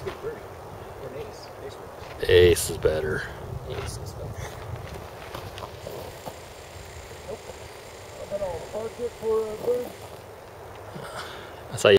get birdie. Or an ace. Ace works. Ace is better. Ace is better. Nope. I bet I'll park it for a bird. That's how you